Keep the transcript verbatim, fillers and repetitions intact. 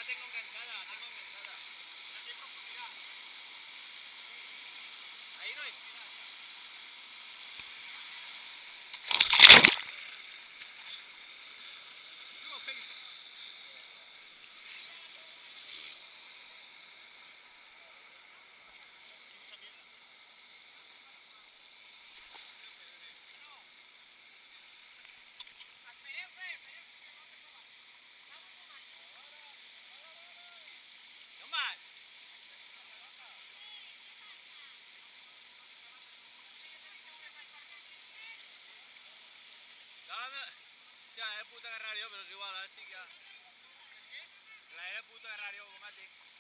tengo enganchada, la tengo enganchada. Aquí hay profundidad. Ahí no hay. No, venga. No más. Ja, he pogut agarrar jo, però és igual, ara estic ja... La he pogut agarrar jo, com a